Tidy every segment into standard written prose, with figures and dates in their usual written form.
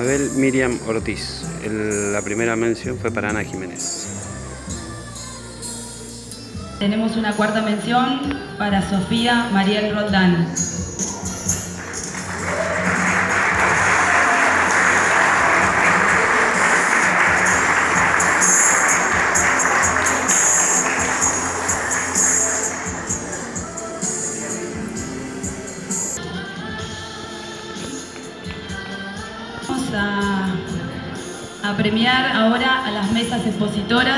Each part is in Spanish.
Mabel Miriam Ortiz. La primera mención fue para Ana Jiménez. Tenemos una cuarta mención para Sofía Mariel Roldán. Vamos a premiar ahora a las mesas expositoras.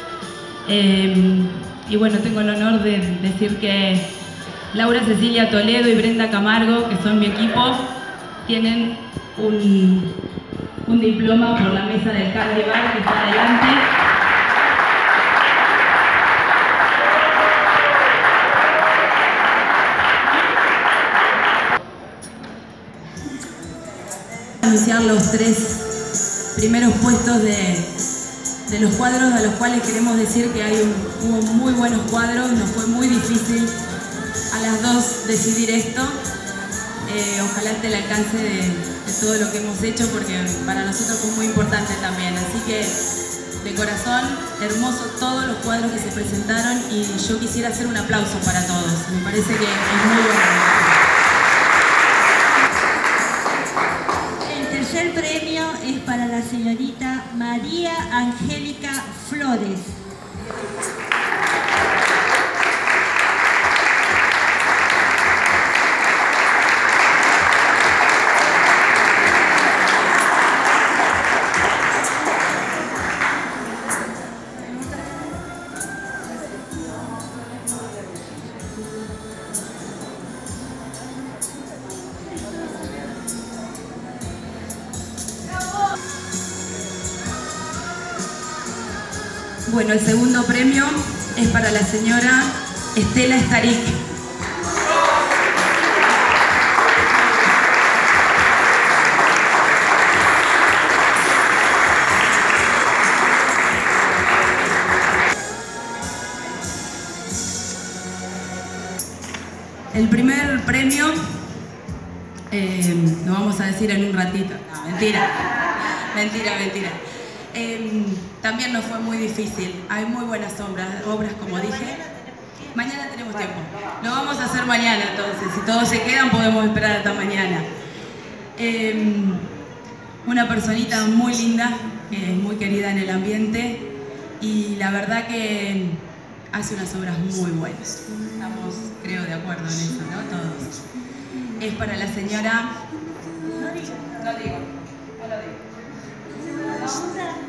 Y bueno, tengo el honor de decir que Laura Cecilia Toledo y Brenda Camargo, que son mi equipo, tienen un diploma por la mesa del Candy Bar que está adelante. Anunciar los 3 primeros puestos de los cuadros, a los cuales queremos decir que hubo muy buenos cuadros. Nos fue muy difícil a las 2 decidir esto. Ojalá esté el alcance de todo lo que hemos hecho, porque para nosotros fue muy importante también. Así que, de corazón, hermoso todos los cuadros que se presentaron, y yo quisiera hacer un aplauso para todos. Me parece que es muy bueno. El premio es para la señorita María Angélica Flores. Bueno, el segundo premio es para la señora Estela Estaric. El primer premio lo vamos a decir en un ratito. No, mentira. Mentira. También nos fue muy difícil. Hay muy buenas obras, como dije. Mañana tenemos tiempo. Lo vamos a hacer mañana, entonces. Si todos se quedan, podemos esperar hasta mañana. Una personita muy linda, muy querida en el ambiente, y la verdad que hace unas obras muy buenas. Estamos, creo, de acuerdo en eso, ¿no? Todos. Es para la señora... No lo digo.